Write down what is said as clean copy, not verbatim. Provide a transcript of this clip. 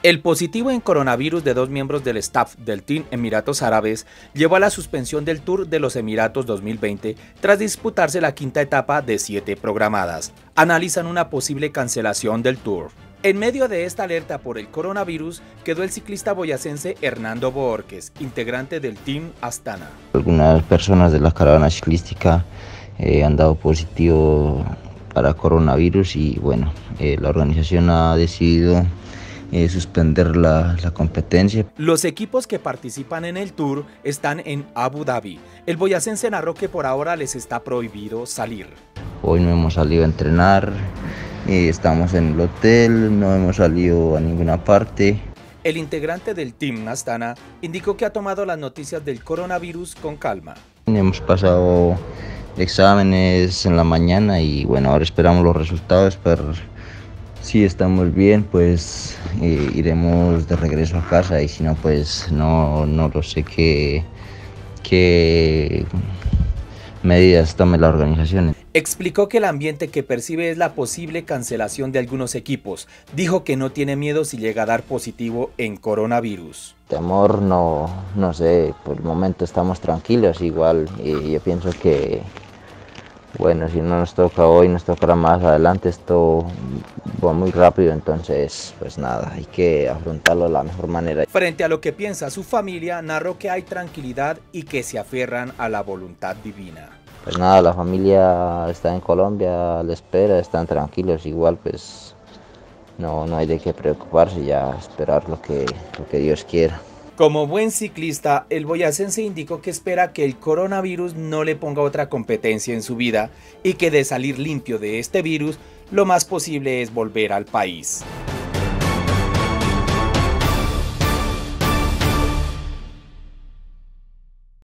El positivo en coronavirus de dos miembros del staff del Team Emiratos Árabes llevó a la suspensión del Tour de los Emiratos 2020 tras disputarse la quinta etapa de 7 programadas. Analizan una posible cancelación del Tour. En medio de esta alerta por el coronavirus, quedó el ciclista boyacense Hernando Bohórquez, integrante del Team Astana. Algunas personas de la caravana ciclística han dado positivo para coronavirus y bueno, la organización ha decidido suspender la competencia. Los equipos que participan en el Tour están en Abu Dhabi. El boyacense narró que por ahora les está prohibido salir. Hoy no hemos salido a entrenar, estamos en el hotel, no hemos salido a ninguna parte. El integrante del Team Astana indicó que ha tomado las noticias del coronavirus con calma. Hemos pasado exámenes en la mañana y bueno, ahora esperamos los resultados, pero si estamos bien, pues iremos de regreso a casa y si no, pues no lo sé qué medidas tome la organización. Explicó que el ambiente que percibe es la posible cancelación de algunos equipos. Dijo que no tiene miedo si llega a dar positivo en coronavirus. Temor no sé, por el momento estamos tranquilos igual y yo pienso que bueno, si no nos toca hoy, nos tocará más adelante, esto va muy rápido, entonces pues nada, hay que afrontarlo de la mejor manera. Frente a lo que piensa su familia, narró que hay tranquilidad y que se aferran a la voluntad divina. Pues nada, la familia está en Colombia, a la espera, están tranquilos, igual pues no hay de qué preocuparse, ya esperar lo que Dios quiera. Como buen ciclista, el boyacense indicó que espera que el coronavirus no le ponga otra competencia en su vida y que de salir limpio de este virus, lo más posible es volver al país.